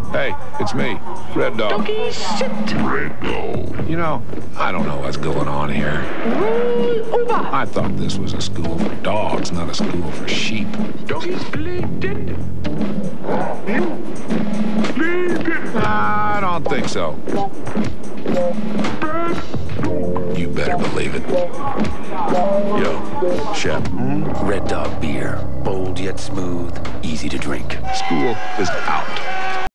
Hey, it's me, Red Dog. Doggy, sit. Red Dog. You know, I don't know what's going on here. Roll over. I thought this was a school for dogs, not a school for sheep. Doggies play dead. I don't think so. You better believe it. Yo, Shep. Red Dog beer. Bold yet smooth. Easy to drink. School is out.